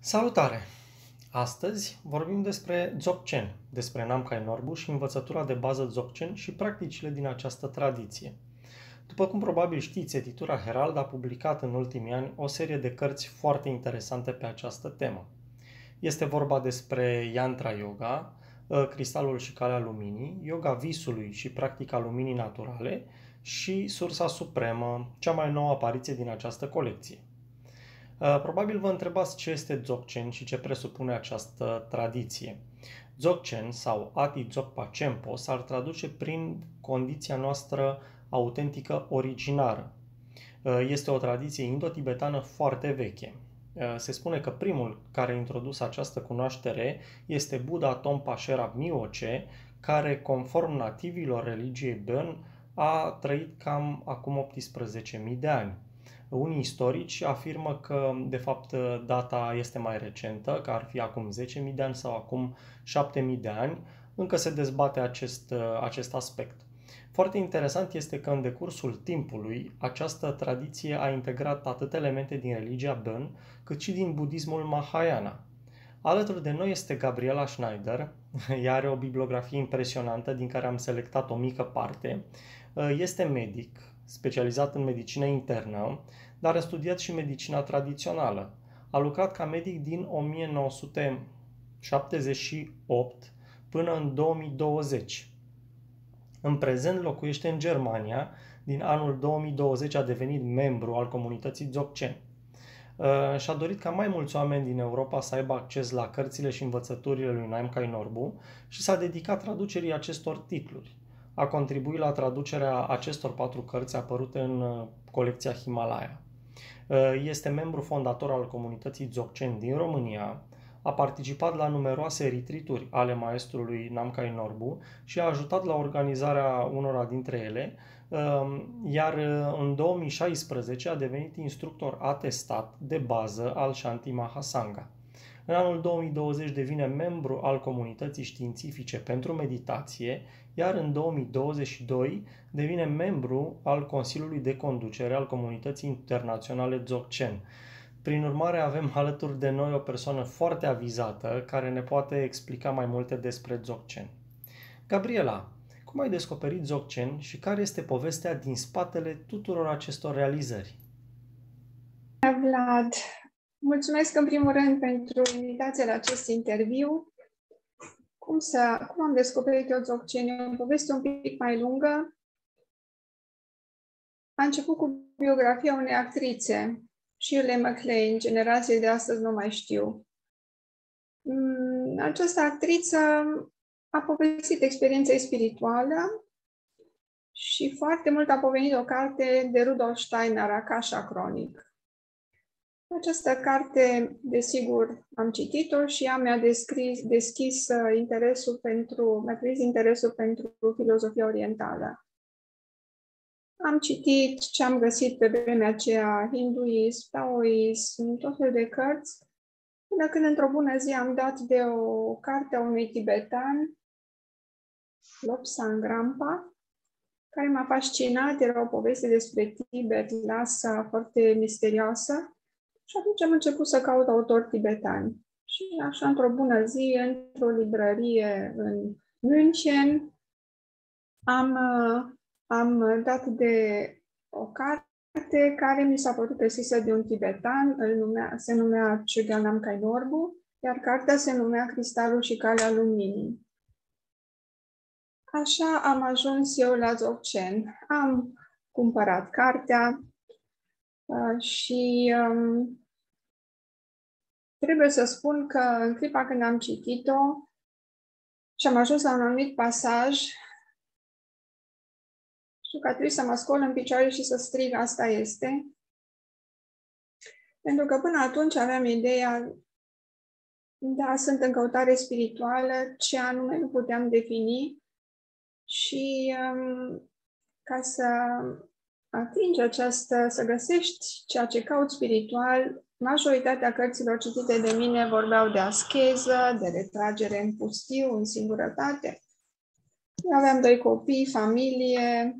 Salutare! Astăzi vorbim despre Dzogchen, despre Namkhai Norbu și învățătura de bază Dzogchen și practicile din această tradiție. După cum probabil știți, editura Herald a publicat în ultimii ani o serie de cărți foarte interesante pe această temă. Este vorba despre Yantra Yoga, Cristalul și Calea Luminii, Yoga Visului și Practica Luminii Naturale și Sursa Supremă, cea mai nouă apariție din această colecție. Probabil vă întrebați ce este Dzogchen și ce presupune această tradiție. Dzogchen sau Ati Dzogpa Chenpo s-ar traduce prin condiția noastră autentică originară. Este o tradiție indo-tibetană foarte veche. Se spune că primul care a introdus această cunoaștere este Buddha Tompa Sherab Myoche, care, conform nativilor religiei Bön, a trăit cam acum 18.000 de ani. Unii istorici afirmă că, de fapt, data este mai recentă, că ar fi acum 10.000 de ani sau acum 7.000 de ani. Încă se dezbate acest aspect. Foarte interesant este că în decursul timpului această tradiție a integrat atât elemente din religia Bön, cât și din budismul Mahayana. Alături de noi este Gabriela Schneider. Ea are o bibliografie impresionantă din care am selectat o mică parte. Este medic, specializat în medicină internă, dar a studiat și medicina tradițională. A lucrat ca medic din 1978 până în 2020. În prezent locuiește în Germania. Din anul 2020 a devenit membru al comunității Dzogchen. Și-a dorit ca mai mulți oameni din Europa să aibă acces la cărțile și învățăturile lui Namkhai Norbu și s-a dedicat traducerii acestor titluri. A contribuit la traducerea acestor 4 cărți apărute în colecția Himalaya. Este membru fondator al comunității Dzogchen din România, a participat la numeroase retreat-uri ale maestrului Namkhai Norbu și a ajutat la organizarea unora dintre ele, iar în 2016 a devenit instructor atestat de bază al Shanti Mahasanga. În anul 2020 devine membru al comunității științifice pentru meditație, iar în 2022 devine membru al Consiliului de Conducere al Comunității Internaționale Dzogchen. Prin urmare, avem alături de noi o persoană foarte avizată care ne poate explica mai multe despre Dzogchen. Gabriela, cum ai descoperit Dzogchen și care este povestea din spatele tuturor acestor realizări? Vlad, mulțumesc în primul rând pentru invitația la acest interviu. Cum am descoperit eu Dzogchen? E o poveste un pic mai lungă. A început cu biografia unei actrițe, Shirley MacLaine, generației de astăzi nu mai știu. Această actriță a povestit experiența ei spirituală și foarte mult a pomenit o carte de Rudolf Steiner, Akasha Chronic. Această carte, desigur, am citit-o și ea mi-a deschis interesul pentru filozofia orientală. Am citit ce am găsit pe vremea aceea, hinduism, taoism, tot felul de cărți, până când într-o bună zi am dat de o carte a unui tibetan, Lobsang Rampa, care m-a fascinat, era o poveste despre Tibet, Lhasa, foarte misterioasă. Și atunci am început să caut autori tibetani. Și așa, într-o bună zi, într-o librărie în München, am dat de o carte care mi s-a părut presisă de un tibetan, se numea Chogyal Namkhai Norbu, iar cartea se numea Cristalul și Calea Luminii. Așa am ajuns eu la Dzogchen. Am cumpărat cartea și trebuie să spun că în clipa când am citit-o și am ajuns la un anumit pasaj, știu că a trebuit să mă scol în picioare și să strig, asta este. Pentru că până atunci aveam ideea, da, sunt în căutare spirituală, ce anume nu puteam defini și ca să atingi să găsești ceea ce caut spiritual, majoritatea cărților citite de mine vorbeau de ascheză, de retragere în pustiu, în singurătate. Eu aveam 2 copii, familie,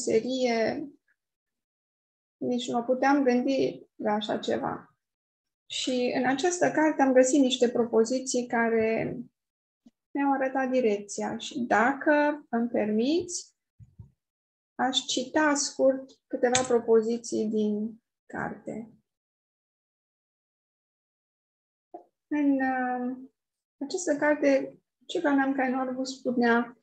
meserie, nici nu puteam gândi la așa ceva. Și în această carte am găsit niște propoziții care mi-au arătat direcția. Și dacă îmi permiți, aș cita scurt câteva propoziții din carte. În această carte, Ciogan Namkhai Norbu spunea: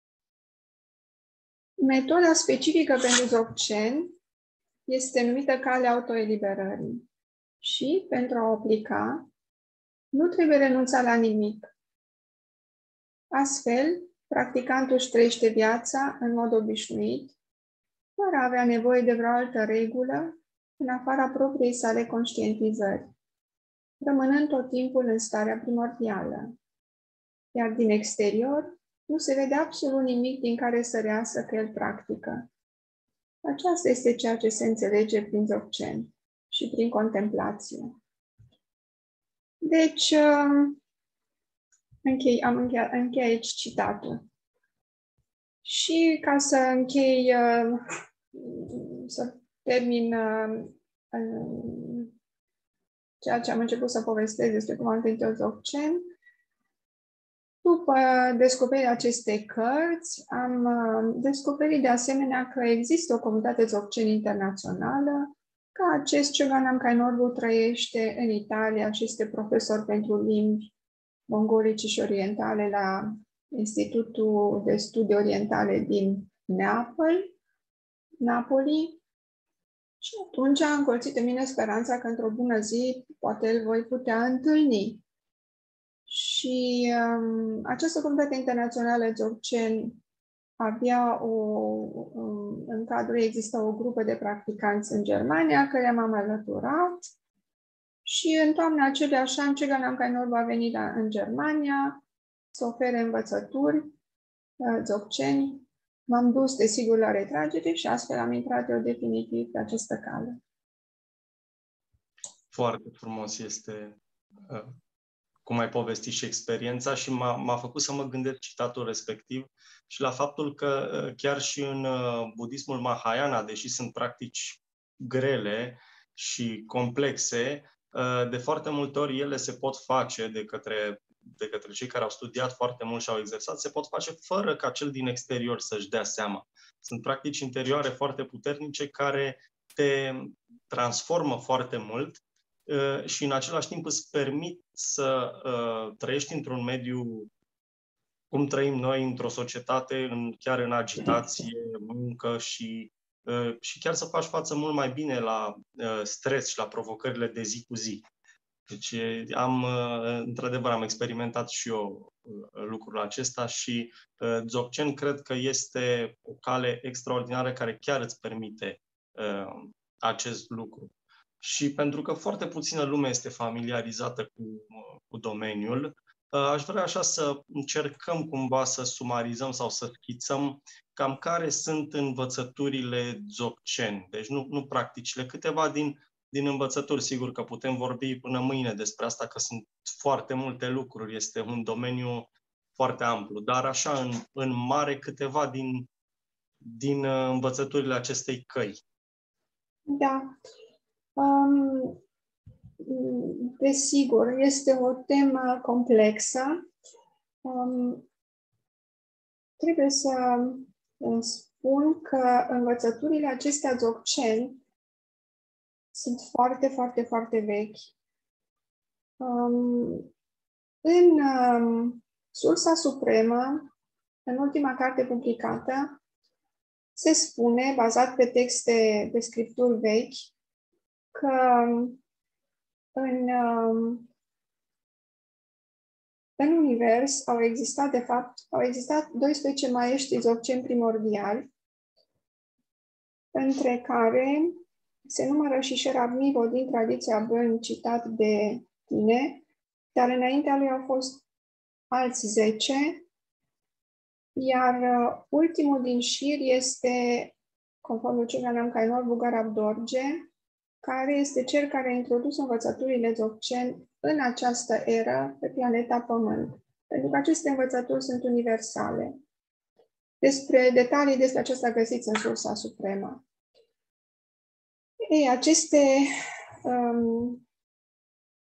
metoda specifică pentru Dzogchen este numită calea autoeliberării și, pentru a o aplica, nu trebuie renunța la nimic. Astfel, practicantul își trăiește viața în mod obișnuit, fără a avea nevoie de vreo altă regulă, în afara propriei sale conștientizări, rămânând tot timpul în starea primordială. Iar din exterior, nu se vede absolut nimic din care să reasă că el practică. Aceasta este ceea ce se înțelege prin Dzogchen și prin contemplație. Deci, închei aici citatul. Și ca să închei, să termin ceea ce am început să povestesc despre cum am întâlnit eu Dzogchen, după descoperirea acestei cărți, am descoperit de asemenea că există o comunitate Dzogchen internațională, că acest Ciogan Namkhai Norbu trăiește în Italia și este profesor pentru limbi mongolice și orientale la Institutul de Studii Orientale din Napoli. Și atunci a încolțit în mine speranța că într-o bună zi poate îl voi putea întâlni. Și această comunitate internațională Dzogchen avea în cadrul ei exista o grupă de practicanți în Germania, care m-am alăturat. Și în toamna aceluiași an, Ciogan Namkhai Norbu a venit în Germania să ofere învățături Dzogchen. M-am dus, desigur, la retragere și astfel am intrat eu definitiv pe această cale. Foarte frumos este cum ai povestit și experiența și m-a făcut să mă gândesc citatul respectiv și la faptul că chiar și în budismul Mahayana, deși sunt practici grele și complexe, de foarte multe ori ele se pot face de către cei care au studiat foarte mult și au exersat, se pot face fără ca cel din exterior să-și dea seama. Sunt practici interioare foarte puternice care te transformă foarte mult și în același timp îți permit să trăiești într-un mediu cum trăim noi, într-o societate, chiar în agitație, muncă și chiar să faci față mult mai bine la stres și la provocările de zi cu zi. Deci într-adevăr, am experimentat și eu lucrul acesta și Dzogchen cred că este o cale extraordinară care chiar îți permite acest lucru. Și pentru că foarte puțină lume este familiarizată cu domeniul, aș vrea așa să încercăm cumva să sumarizăm sau să schițăm cam care sunt învățăturile Dzogchen. Deci nu practicile, câteva din învățături. Sigur că putem vorbi până mâine despre asta, că sunt foarte multe lucruri, este un domeniu foarte amplu, dar așa în mare câteva din învățăturile acestei căi. Da. Desigur, este o temă complexă. Trebuie să spun că învățăturile acestea Dzogchen sunt foarte, foarte, foarte vechi. În Sursa Supremă, în ultima carte publicată, se spune, bazat pe texte de scripturi vechi, că în univers au existat 12 maestri Dzogchen primordiali, între care se numără și Sherab Mivo din tradiția Bön citat de tine, dar înaintea lui au fost alți 10, iar ultimul din șir este, conform lui Ciogan Namkhai Norbu, Garab Dorje, care este cel care a introdus învățăturile Dzogchen în această eră pe planeta Pământ, pentru că aceste învățături sunt universale. Detalii despre acesta găsiți în Sursa Supremă. Aceste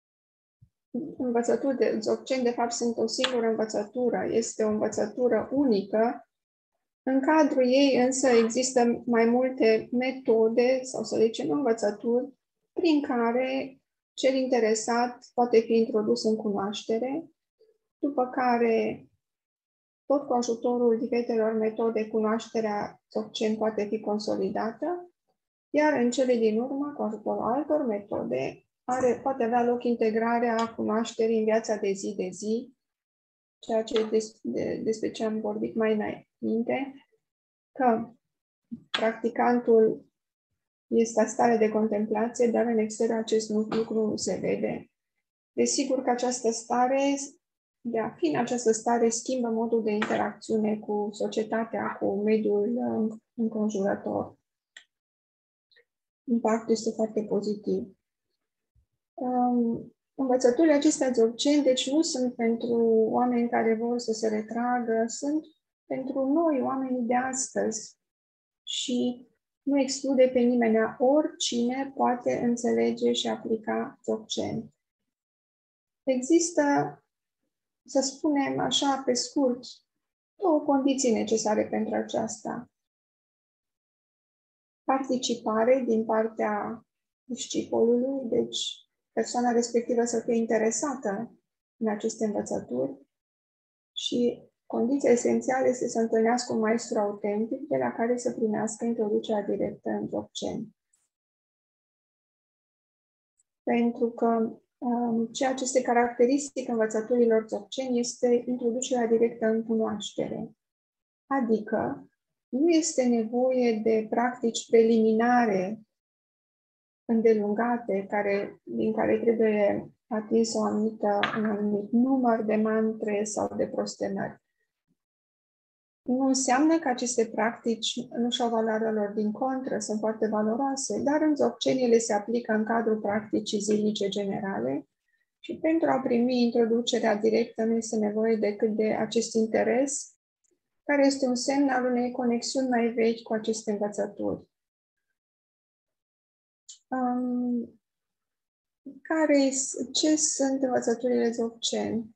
învățături de Dzogchen, de fapt, sunt o singură învățătură. Este o învățătură unică. În cadrul ei însă există mai multe metode, sau să zicem învățături, prin care cel interesat poate fi introdus în cunoaștere, după care, tot cu ajutorul diferitelor metode, cunoașterea Dzogchen poate fi consolidată, iar în cele din urmă, cu ajutorul altor metode, poate avea loc integrarea cunoașterii în viața de zi de zi, ceea ce despre ce am vorbit mai înainte, că practicantul este în stare de contemplație, dar în exterior acest lucru nu se vede. Desigur că această stare, de a fi în această stare, schimbă modul de interacțiune cu societatea, cu mediul înconjurător. Impactul este foarte pozitiv. Învățăturile acestea Dzogchen, deci nu sunt pentru oameni care vor să se retragă, sunt pentru noi, oamenii de astăzi. Și nu exclude pe nimeni, oricine poate înțelege și aplica Dzogchen. Există, să spunem așa pe scurt, două condiții necesare pentru aceasta. Participare din partea discipolului, deci persoana respectivă să fie interesată în aceste învățături, și condiția esențială este să întâlnească un maestru autentic de la care să primească introducerea directă în Dzogchen. Pentru că ceea ce este caracteristic învățăturilor Dzogchen este introducerea directă în cunoaștere. Adică nu este nevoie de practici preliminare îndelungate din care trebuie atins un anumit număr de mantre sau de prosternări. Nu înseamnă că aceste practici nu și-au valoarea lor, din contră, sunt foarte valoroase, dar în Dzogchen ele se aplică în cadrul practicii zilnice generale și pentru a primi introducerea directă nu este nevoie decât de acest interes, care este un semn al unei conexiuni mai vechi cu aceste învățături. Ce sunt învățăturile Dzogchen?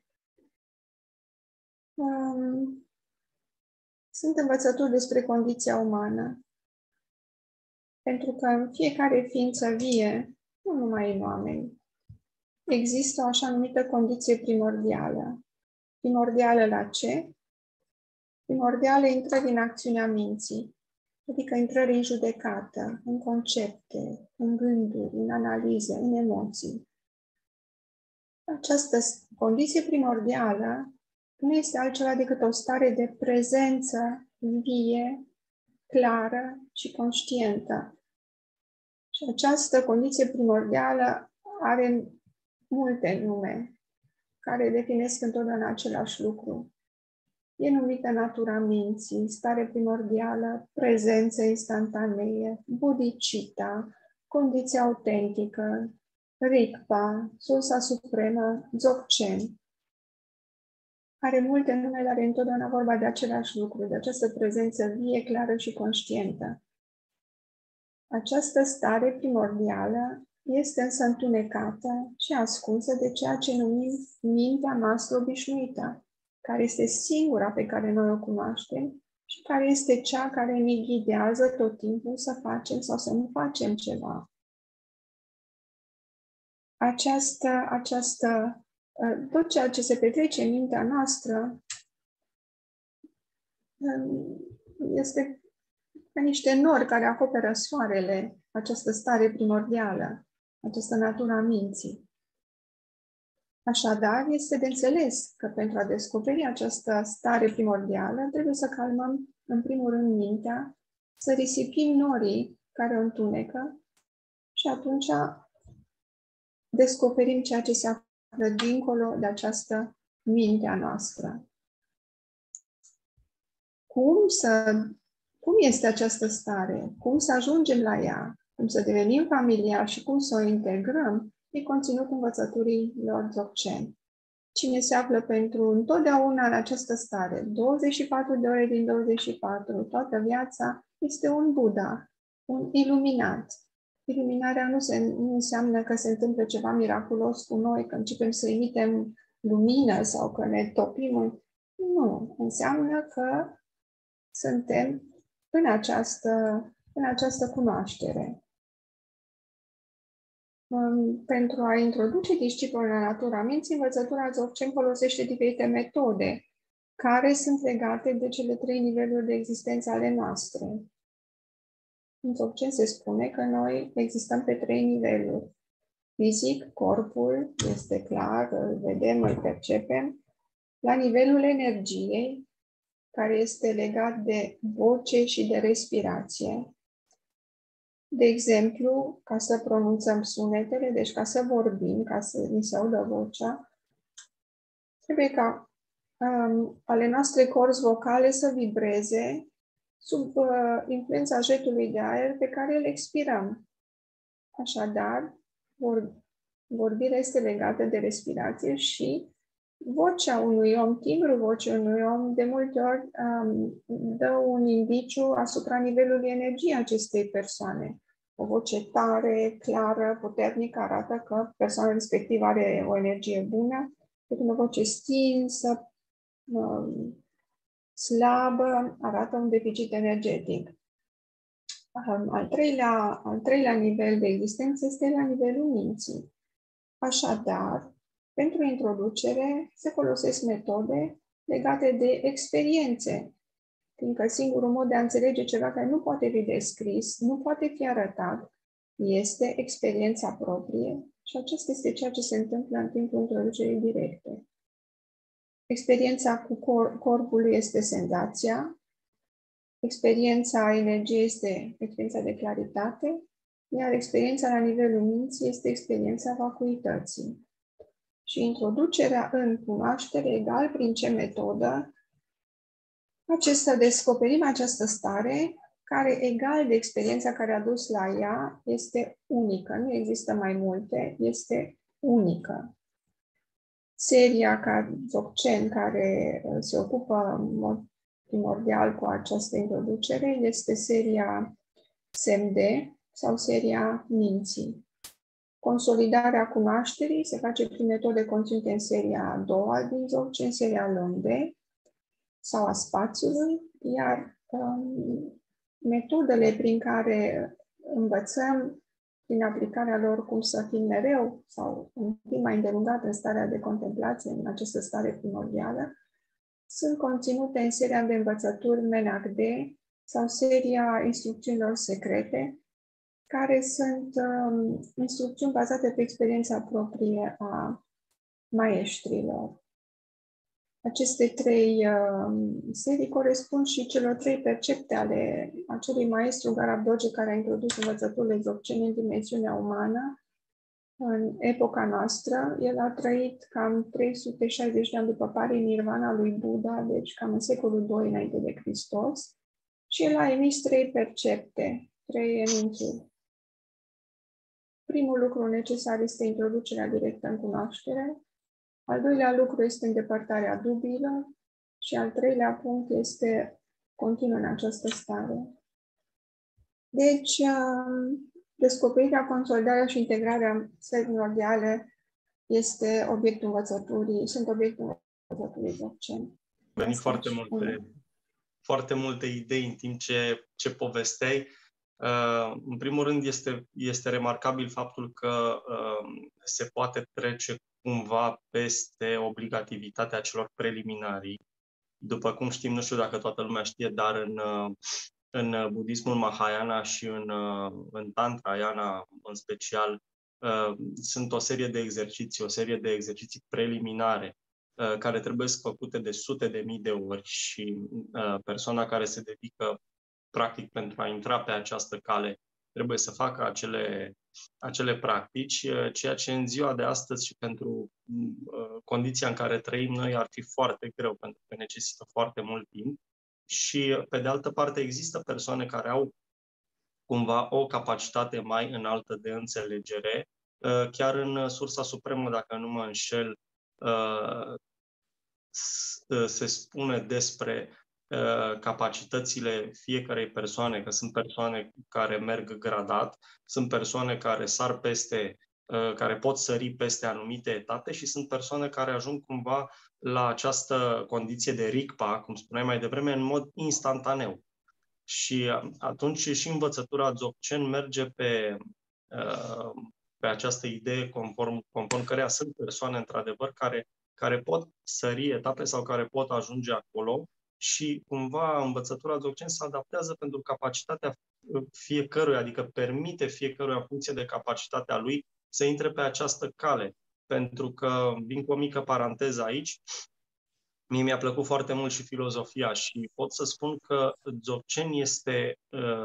Sunt învățături despre condiția umană. Pentru că în fiecare ființă vie, nu numai în oameni, există o așa numită condiție primordială. Primordială la ce? Primordială intrării în acțiunea minții, adică intrării în judecată, în concepte, în gânduri, în analize, în emoții. Această condiție primordială nu este altceva decât o stare de prezență vie, clară și conștientă. Și această condiție primordială are multe nume care definesc întotdeauna același lucru. E numită natura minții, stare primordială, prezență instantanee, bodhicitta, condiția autentică, Rigpa, sursa supremă, Dzogchen. Are multe nume, dar e întotdeauna vorba de același lucru, de această prezență vie, clară și conștientă. Această stare primordială este însă întunecată și ascunsă de ceea ce numim mintea noastră obișnuită, care este singura pe care noi o cunoaștem și care este cea care ne ghidează tot timpul să facem sau să nu facem ceva. Tot ceea ce se petrece în mintea noastră este ca niște nori care acoperă soarele, această stare primordială, această natură a minții. Așadar, este de înțeles că pentru a descoperi această stare primordială, trebuie să calmăm, în primul rând, mintea, să risipim norii care o întunecă și atunci descoperim ceea ce se află dincolo de această minte a noastră. Cum este această stare? Cum să ajungem la ea? Cum să devenim familiari și cum să o integrăm? E conținut învățăturilor Dzogchen. Cine se află pentru întotdeauna în această stare, 24 de ore din 24, toată viața, este un Buddha, un iluminat. Iluminarea nu înseamnă că se întâmplă ceva miraculos cu noi, că începem să emitem lumină sau că ne topim. Nu, înseamnă că suntem în această cunoaștere. Pentru a introduce disciplina în natura minții, învățătura Dzogchen folosește diferite metode care sunt legate de cele 3 niveluri de existență ale noastre. În Dzogchen se spune că noi existăm pe 3 niveluri. Fizic, corpul este clar, îl vedem, îl percepem. La nivelul energiei, care este legat de voce și de respirație. De exemplu, ca să pronunțăm sunetele, deci ca să vorbim, ca să ni se audă vocea, trebuie ca ale noastre corzi vocale să vibreze sub influența jetului de aer pe care îl expirăm. Așadar, vorbirea este legată de respirație și vocea unui om, timbrul vocii unui om, de multe ori dă un indiciu asupra nivelului energiei acestei persoane. O voce tare, clară, puternică arată că persoana respectivă are o energie bună, cât o voce stinsă, slabă, arată un deficit energetic. Al treilea nivel de existență este la nivelul minții. Așadar, pentru introducere se folosesc metode legate de experiențe, fiindcă singurul mod de a înțelege ceva care nu poate fi descris, nu poate fi arătat, este experiența proprie și acesta este ceea ce se întâmplă în timpul introducerii directe. Experiența cu corpul este senzația, experiența energiei este experiența de claritate, iar experiența la nivelul minții este experiența vacuității. Și introducerea în cunoaștere egal prin ce metodă descoperim această stare care, egal de experiența care a dus la ea, este unică. Nu există mai multe, este unică. Seria Dzogchen care se ocupă în mod primordial cu această introducere este seria Semde sau seria minții. Consolidarea cunoașterii se face prin metode conținute în seria a doua din Dzogchen, seria Longde sau a spațiului, iar metodele prin care învățăm prin aplicarea lor cum să fim mereu sau un timp mai îndelungat în starea de contemplație, în această stare primordială, sunt conținute în seria de învățături Menakde sau seria instrucțiunilor secrete, care sunt instrucțiuni bazate pe experiența proprie a maestrilor. Aceste 3 serii corespund și celor 3 percepte ale acelui maestru Garab Dorje care a introdus învățăturile Dzogchen în dimensiunea umană în epoca noastră. El a trăit cam 360 de ani după parinirvana lui Buddha, deci cam în secolul II înainte de Hristos, și el a emis 3 percepte, 3 enunțuri. Primul lucru necesar este introducerea directă în cunoaștere. Al doilea lucru este îndepărtarea dubiilor și al treilea punct este continuă în această stare. Deci, descoperirea, consolidarea și integrarea stării primordiale este obiectul învățăturii, sunt obiectul învățăturii Dzogchen. Venit foarte multe idei în timp ce povesteai. În primul rând este remarcabil faptul că se poate trece cumva peste obligativitatea celor preliminarii. După cum știm, nu știu dacă toată lumea știe, dar în budismul Mahayana și în Tantrayana în special, sunt o serie de exerciții preliminare care trebuie făcute de sute de mii de ori și persoana care se dedică practic pentru a intra pe această cale trebuie să facă acele practici, ceea ce în ziua de astăzi și pentru condiția în care trăim noi ar fi foarte greu, pentru că necesită foarte mult timp. Și, pe de altă parte, există persoane care au cumva o capacitate mai înaltă de înțelegere. Chiar în Sursa Supremă, dacă nu mă înșel, se spune despre capacitățile fiecarei persoane, că sunt persoane care merg gradat, sunt persoane care sar peste, care pot sări peste anumite etape și sunt persoane care ajung cumva la această condiție de RICPA, cum spuneai mai devreme, în mod instantaneu. Și atunci și învățătura Dzogchen merge pe această idee conform căreia sunt persoane, într-adevăr, care pot sări etape sau care pot ajunge acolo și cumva învățătura Dzogchen se adaptează pentru capacitatea fiecăruia, adică permite fiecăruia în funcție de capacitatea lui să intre pe această cale. Pentru că, vin cu o mică paranteză aici, mie mi-a plăcut foarte mult și filozofia și pot să spun că Dzogchen este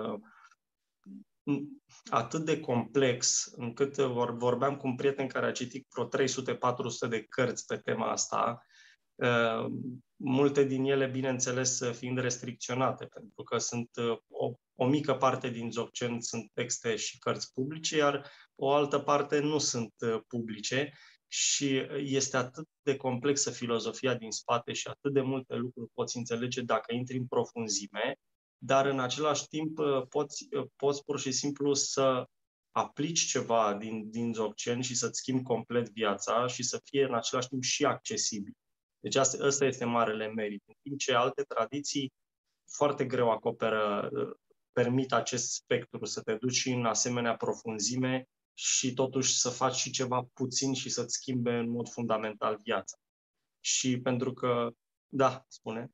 atât de complex, încât vorbeam cu un prieten care a citit vreo 300-400 de cărți pe tema asta, multe din ele, bineînțeles, fiind restricționate, pentru că sunt o mică parte din Dzogchen sunt texte și cărți publice, iar o altă parte nu sunt publice și este atât de complexă filozofia din spate și atât de multe lucruri poți înțelege dacă intri în profunzime, dar în același timp poți pur și simplu să aplici ceva din Dzogchen și să-ți schimbi complet viața și să fie în același timp și accesibil. Deci ăsta este marele merit. În timp ce alte tradiții foarte greu acoperă, permit acest spectru, să te duci în asemenea profunzime și totuși să faci și ceva puțin și să-ți schimbe în mod fundamental viața. Și pentru că, da, spune.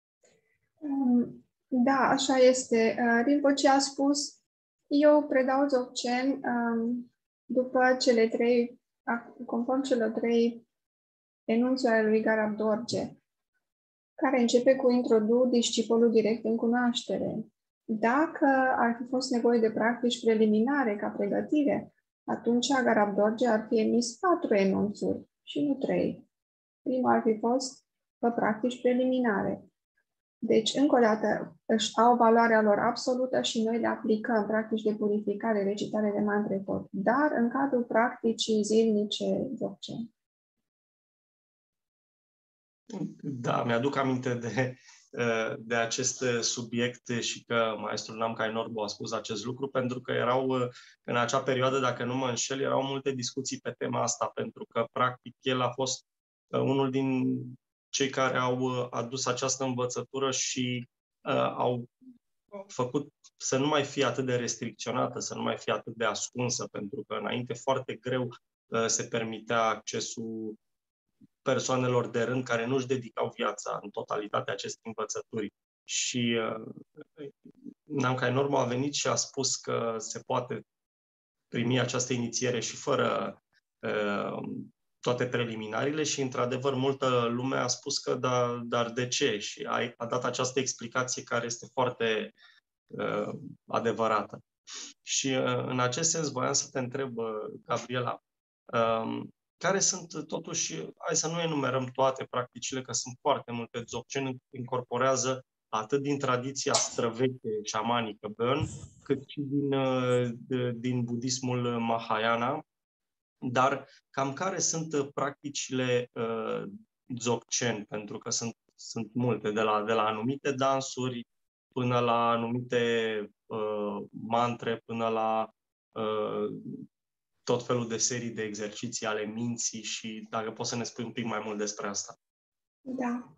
Da, așa este. Rinpoche a spus, eu predau Dzogchen după cele trei, conform celor trei enunțuri ale lui Garab Dorje, care începe cu introdu discipolul direct în cunoaștere. Dacă ar fi fost nevoie de practici preliminare ca pregătire, atunci Garab Dorje ar fi emis 4 enunțuri și nu 3. Prima ar fi fost practici preliminare. Deci, încă o dată, își au valoarea lor absolută și noi le aplicăm practici de purificare, recitare de mantre tot, dar în cadrul practicii zilnice Dzogchen. Da, mi-aduc aminte de acest subiect și că maestrul Namkhai Norbu a spus acest lucru, pentru că erau, în acea perioadă, dacă nu mă înșel, erau multe discuții pe tema asta, pentru că, practic, el a fost unul din cei care au adus această învățătură și au făcut să nu mai fie atât de restricționată, să nu mai fie atât de ascunsă, pentru că înainte foarte greu se permitea accesul persoanelor de rând care nu-și dedicau viața în totalitate acestei învățături. Și Namkhai Norbu a venit și a spus că se poate primi această inițiere și fără toate preliminariile și, într-adevăr, multă lume a spus că dar de ce? Și a dat această explicație care este foarte adevărată. Și în acest sens voiam să te întreb, Gabriela, care sunt, totuși, hai să nu enumerăm toate practicile, că sunt foarte multe. Dzogchen incorporează atât din tradiția străveche șamanică Bön, cât și din budismul Mahayana, dar cam care sunt practicile Dzogchen, pentru că sunt multe, de la anumite dansuri până la anumite mantre, până la tot felul de serii de exerciții ale minții și dacă poți să ne spui un pic mai mult despre asta. Da.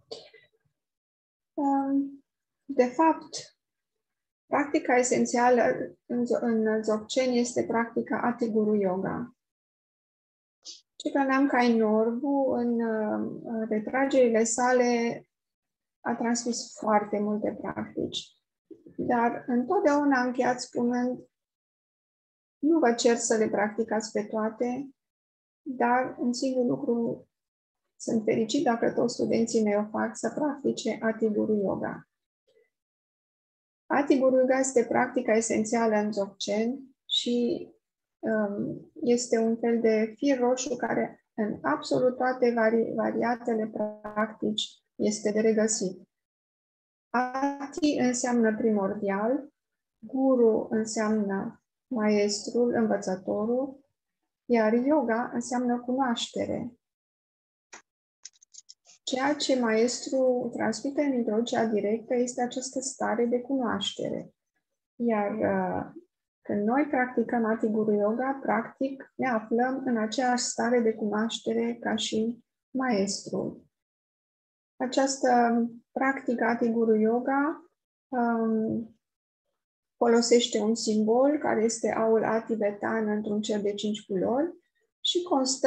De fapt, practica esențială în Dzogchen este practica Ati-Guru Yoga. Cică Namkhai Norbu, în retragerile sale, a transmis foarte multe practici. Dar întotdeauna a încheiat spunând: nu vă cer să le practicați pe toate, dar un singur lucru sunt fericit dacă toți studenții mei o fac, să practice Ati-Guru Yoga. Ati-Guru Yoga este practica esențială în Dzogchen și este un fel de fir roșu care în absolut toate variatele practici este de regăsit. Ati înseamnă primordial, Guru înseamnă maestrul, învățătorul, iar yoga înseamnă cunoaștere. Ceea ce maestru transmite în introducerea directă este această stare de cunoaștere. Iar când noi practicăm Ati Guru Yoga, practic ne aflăm în aceeași stare de cunoaștere ca și maestru. Această practică Ati Guru Yoga folosește un simbol care este aul Ati Betan într-un cer de 5 culori și constă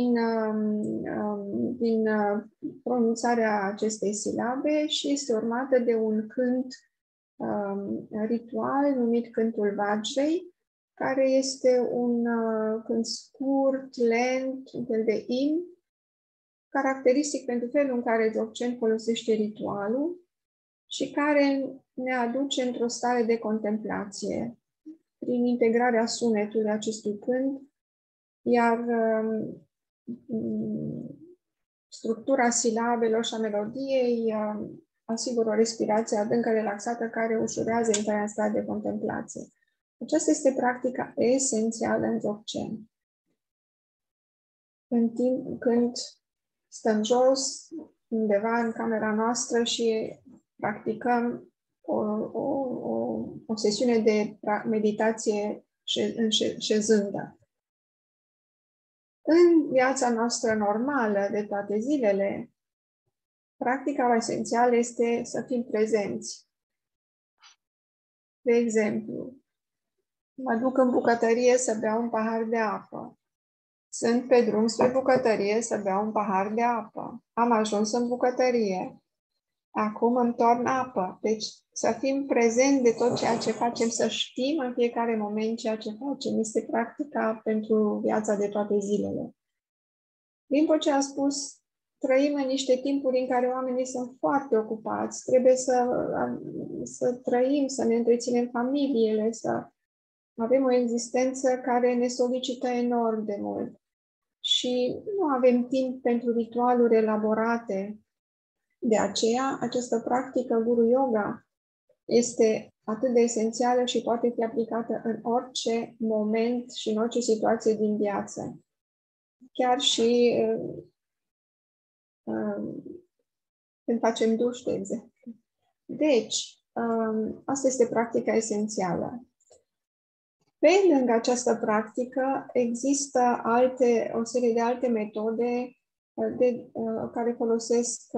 din pronunțarea acestei silabe și este urmată de un cânt ritual numit cântul Vajrei, care este un cânt scurt, lent, un fel de imn, caracteristic pentru felul în care Dzogchen folosește ritualul și care ne aduce într-o stare de contemplație prin integrarea sunetului acestui cânt, iar structura silabelor și a melodiei asigură o respirație adâncă, relaxată, care ușurează intrarea în stare de contemplație. Aceasta este practica esențială în Dzogchen. În timp când stăm jos, undeva în camera noastră și practicăm o sesiune de meditație șezândă. În viața noastră normală de toate zilele, practica esențială este să fim prezenți. De exemplu, mă duc în bucătărie să beau un pahar de apă. Sunt pe drum spre bucătărie să beau un pahar de apă. Am ajuns în bucătărie. Acum îmi torn apă. Deci să fim prezenți de tot ceea ce facem, să știm în fiecare moment ceea ce facem. Este practica pentru viața de toate zilele. Din ce am spus, trăim în niște timpuri în care oamenii sunt foarte ocupați. Trebuie să trăim, să ne întreținem familiile, să avem o existență care ne solicită enorm de mult. Și nu avem timp pentru ritualuri elaborate. De aceea, această practică Guru Yoga este atât de esențială și poate fi aplicată în orice moment și în orice situație din viață. Chiar și când facem duș, de exemplu. Deci, asta este practica esențială. Pe lângă această practică, există o serie de alte metode care folosesc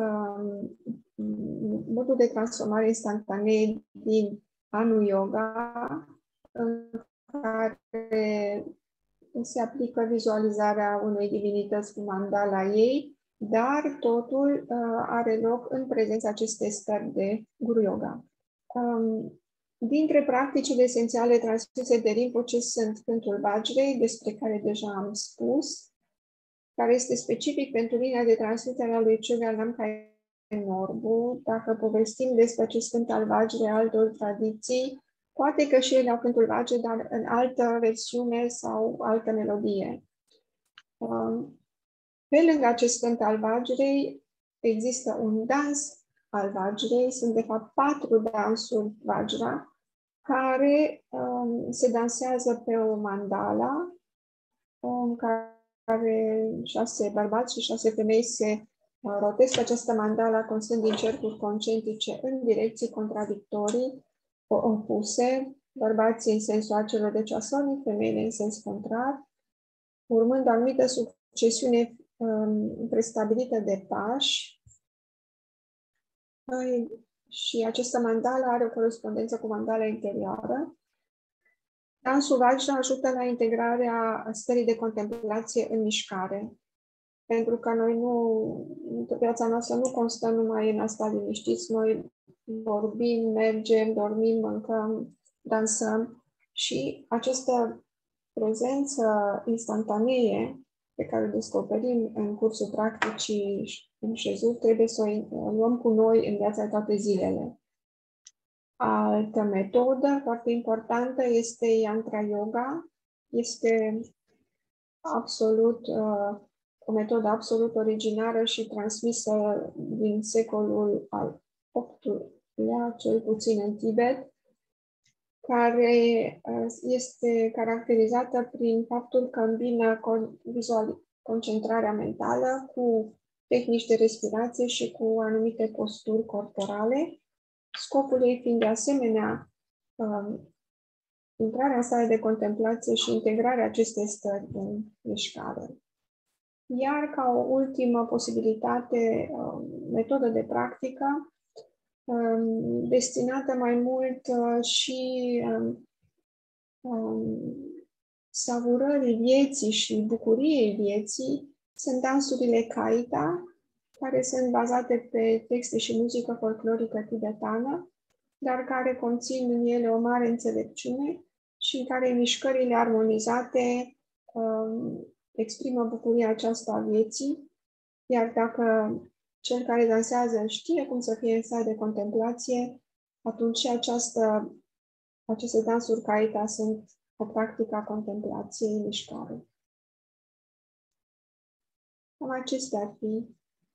modul de transformare instantanee din Anu Yoga, în care se aplică vizualizarea unei divinități cu mandala ei, dar totul are loc în prezența acestei stări de Guru Yoga. Dintre practicile esențiale transmise de Rinpoche sunt cântul Vajrei, despre care deja am spus, care este specific pentru linia de transmitere a lui Chogyal Namkhai Norbu. Dacă povestim despre acest cânt al Vajrei altor tradiții, poate că și ele au cântul Vajrei, dar în altă versiune sau altă melodie. Pe lângă acest cânt al Vajrei, există un dans al Vajrei. Sunt de fapt 4 dansuri Vajra care se dansează pe o mandala în care 6 bărbați și 6 femei se rotesc pe această mandala constând din cercuri concentrice în direcții contradictorii opuse, bărbații în sensul acelor de ceasonic, femeile în sens contrar, urmând o anumită succesiune prestabilită de pași. Și această mandala are o corespondență cu mandala interioară. Dansul Vajra ajută la integrarea stării de contemplație în mișcare. Pentru că noi viața noastră nu constă numai în asta liniștiți. Noi vorbim, mergem, dormim, mâncăm, dansăm. Și această prezență instantanee pe care o descoperim în cursul practicii în șezut, trebuie să o luăm cu noi în viața de toate zilele. Altă metodă foarte importantă este Yantra Yoga. Este o metodă absolut originară și transmisă din secolul al VIII-lea, cel puțin în Tibet, care este caracterizată prin faptul că îmbină concentrarea mentală cu tehnici de respirație și cu anumite posturi corporale, scopul ei fiind de asemenea intrarea în stare de contemplație și integrarea acestei stări în mișcare. Iar ca o ultimă posibilitate, metodă de practică, destinată mai mult și savurării vieții și bucuriei vieții, sunt dansurile Kaita, care sunt bazate pe texte și muzică folclorică tibetană, dar care conțin în ele o mare înțelepciune și în care mișcările armonizate exprimă bucuria aceasta a vieții, iar dacă cel care dansează știe cum să fie în stare de contemplație, atunci aceste dansuri Kaita sunt o practică a contemplației în mișcare. Cam acestea ar fi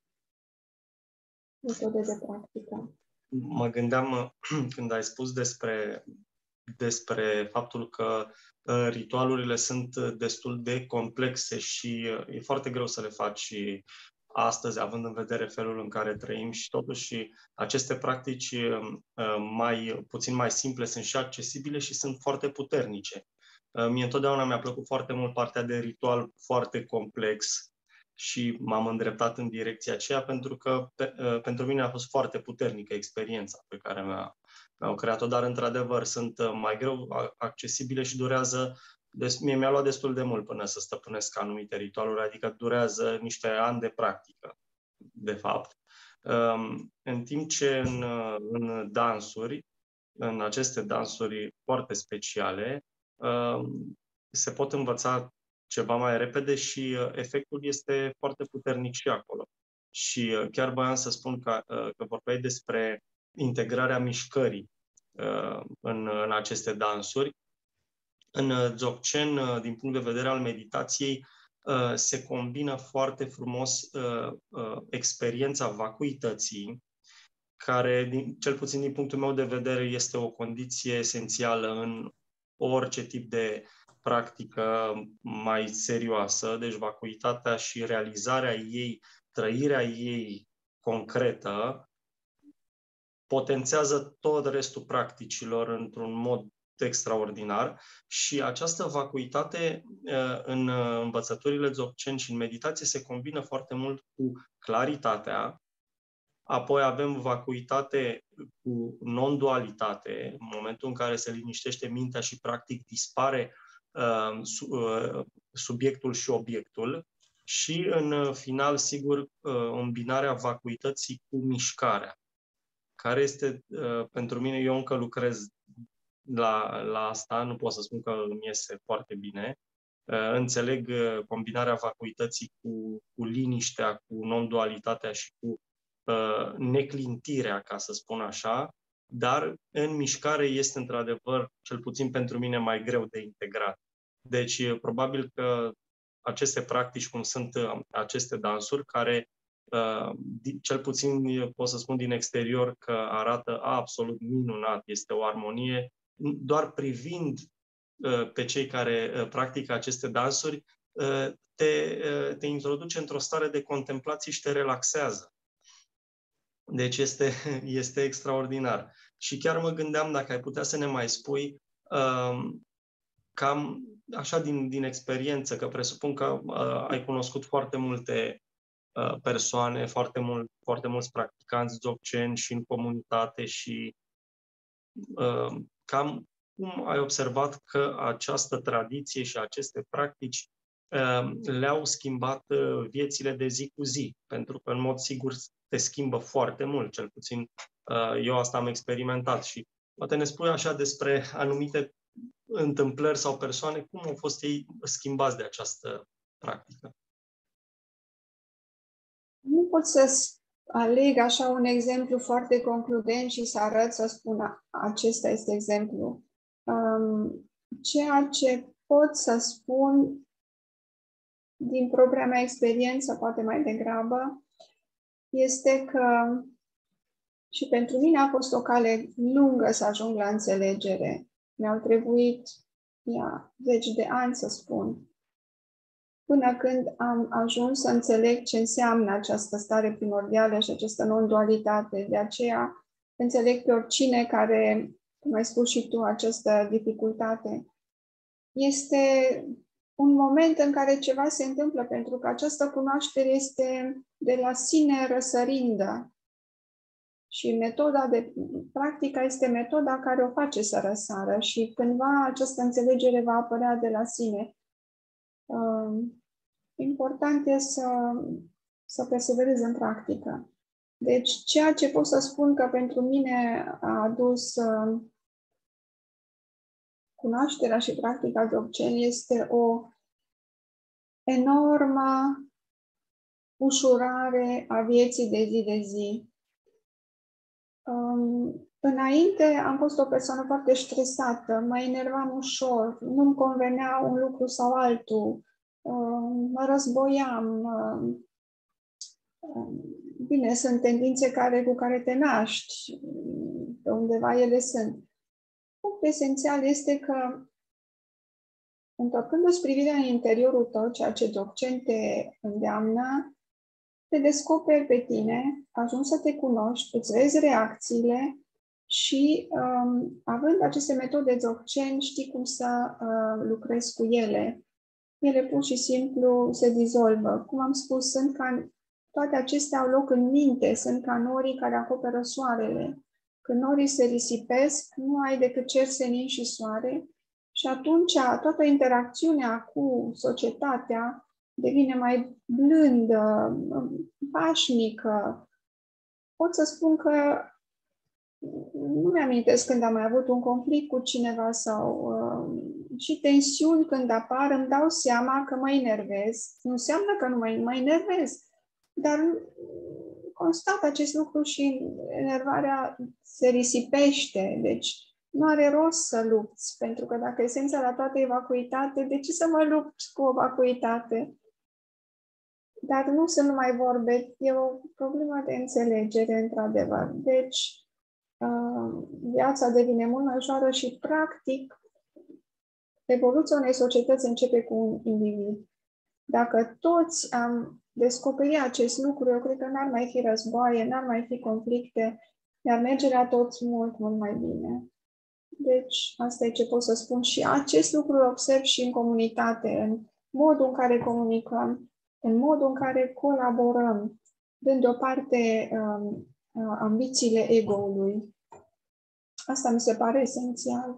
metode de practică. Mă gândeam când ai spus despre faptul că ritualurile sunt destul de complexe și e foarte greu să le faci astăzi, având în vedere felul în care trăim și totuși aceste practici puțin mai simple sunt și accesibile și sunt foarte puternice. Mie întotdeauna mi-a plăcut foarte mult partea de ritual foarte complex și m-am îndreptat în direcția aceea pentru că pentru mine a fost foarte puternică experiența pe care mi-au creat-o, dar într-adevăr sunt mai greu accesibile și durează. Mie mi-a luat destul de mult până să stăpânesc anumite ritualuri, adică durează niște ani de practică, de fapt. În timp ce în dansuri, în aceste dansuri foarte speciale, se pot învăța ceva mai repede și efectul este foarte puternic și acolo. Și chiar voiam să spun că vorbeai despre integrarea mișcării în aceste dansuri. În Dzogchen, din punct de vedere al meditației, se combină foarte frumos experiența vacuității, care, cel puțin din punctul meu de vedere, este o condiție esențială în orice tip de practică mai serioasă. Deci vacuitatea și realizarea ei, trăirea ei concretă, potențează tot restul practicilor într-un mod extraordinar și această vacuitate în învățăturile Dzogchen și în meditație se combină foarte mult cu claritatea. Apoi avem vacuitate cu non-dualitate, în momentul în care se liniștește mintea și practic dispare subiectul și obiectul. Și în final, sigur, îmbinarea vacuității cu mișcarea, care este, pentru mine, eu încă lucrez la asta, nu pot să spun că îmi iese foarte bine. Înțeleg combinarea vacuității cu liniștea, cu non-dualitatea și cu neclintirea, ca să spun așa, dar în mișcare este într-adevăr, cel puțin pentru mine, mai greu de integrat. Deci, probabil că aceste practici, cum sunt aceste dansuri, care, cel puțin pot să spun din exterior, că arată absolut minunat, este o armonie, doar privind pe cei care practică aceste dansuri, te introduce într-o stare de contemplație și te relaxează. Deci este extraordinar. Și chiar mă gândeam dacă ai putea să ne mai spui cam așa din experiență, că presupun că ai cunoscut foarte multe persoane, foarte mulți practicanți Dzogchen și în comunitate și cam cum ai observat că această tradiție și aceste practici le-au schimbat viețile de zi cu zi, pentru că în mod sigur te schimbă foarte mult, cel puțin eu asta am experimentat și poate ne spui așa despre anumite întâmplări sau persoane, cum au fost ei schimbați de această practică. Nu pot să aleg așa un exemplu foarte concludent și să arăt, să spun acesta este exemplu. Ceea ce pot să spun din propria mea experiență, poate mai degrabă, este că și pentru mine a fost o cale lungă să ajung la înțelegere. Mi-au trebuit 10 de ani, să spun. până când am ajuns să înțeleg ce înseamnă această stare primordială și această non-dualitate. De aceea înțeleg pe oricine care, cum ai spus și tu, această dificultate. Este un moment în care ceva se întâmplă, pentru că această cunoaștere este de la sine răsărindă. Și practica este metoda care o face să răsară și cândva această înțelegere va apărea de la sine. Important este să perseverez în practică. Deci, ceea ce pot să spun că pentru mine a adus cunoașterea și practica Dzogchen este o enormă ușurare a vieții de zi de zi. Înainte am fost o persoană foarte stresată, mă enervam ușor, nu-mi convenea un lucru sau altul, mă războiam. Bine, sunt tendințe cu care te naști, pe undeva ele sunt. Punctul esențial este că, întorcându-ți privirea în interiorul tău, ceea ce Dzogchen te îndeamnă, te descoperi pe tine, ajungi să te cunoști, îți vezi reacțiile și, având aceste metode Dzogchen, știi cum să lucrezi cu ele. Ele pur și simplu se dizolvă. Cum am spus, toate acestea au loc în minte, sunt ca norii care acoperă soarele. Când norii se risipesc, nu ai decât cer, senin și soare și atunci toată interacțiunea cu societatea devine mai blândă, pașnică. Pot să spun că nu mi-amintesc când am mai avut un conflict cu cineva sau și tensiuni când apar, îmi dau seama că mă enervez. Nu înseamnă că nu mă enervez, dar constat acest lucru și enervarea se risipește. Deci nu are rost să lupți, pentru că dacă esența la toată e vacuitate, de ce să mă lupt cu o vacuitate? Dar nu sunt numai vorbe, e o problemă de înțelegere, într-adevăr. Deci, viața devine mult mai ușoară și, practic, evoluția unei societăți începe cu un individ. Dacă toți am descoperit acest lucru, eu cred că n-ar mai fi războaie, n-ar mai fi conflicte, ne-ar merge la toți mult, mult mai bine. Deci, asta e ce pot să spun și acest lucru îl observ și în comunitate, în modul în care comunicăm, în modul în care colaborăm, dând deoparte ambițiile ego-ului. Asta mi se pare esențial.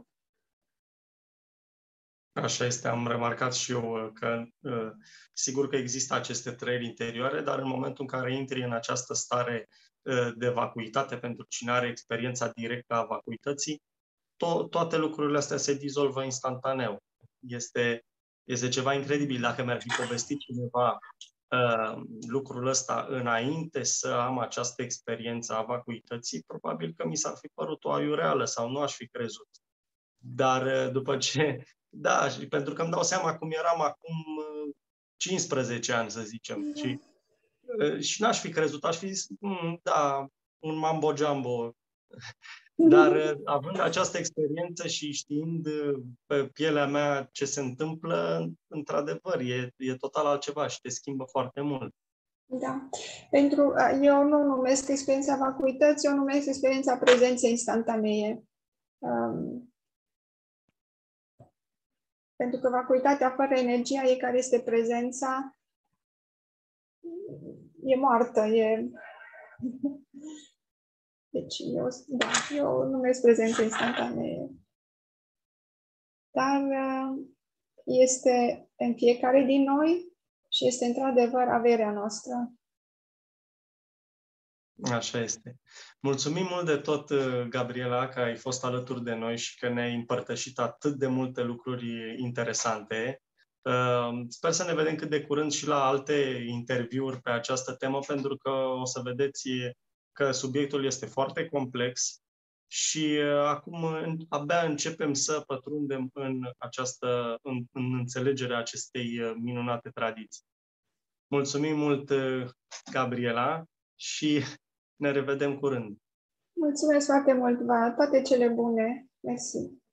Așa este, am remarcat și eu că sigur că există aceste trăiri interioare, dar în momentul în care intri în această stare de vacuitate, pentru cine are experiența directă a vacuității, toate lucrurile astea se dizolvă instantaneu. Este ceva incredibil. Dacă mi-ar fi povestit cineva lucrul ăsta înainte să am această experiență a vacuității, probabil că mi s-ar fi părut o aiureală sau nu aș fi crezut. Dar după ce... Da, și pentru că îmi dau seama cum eram acum 15 ani, să zicem. Și n-aș fi crezut, aș fi zis, da, un mambo-jumbo. Dar având această experiență și știind pe pielea mea ce se întâmplă, într-adevăr, e total altceva și te schimbă foarte mult. Da. Eu nu numesc experiența vacuității, eu numesc experiența prezenței instantanee. Pentru că vacuitatea fără energia ei care este prezența e moartă, Deci eu numesc prezența instantanee. Dar este în fiecare din noi și este într-adevăr averea noastră. Așa este. Mulțumim mult de tot, Gabriela, că ai fost alături de noi și că ne-ai împărtășit atât de multe lucruri interesante. Sper să ne vedem cât de curând și la alte interviuri pe această temă, pentru că o să vedeți că subiectul este foarte complex și acum abia începem să pătrundem în înțelegerea acestei minunate tradiții. Mulțumim mult, Gabriela, și ne revedem curând. Mulțumesc foarte mult, toate cele bune. Mersi.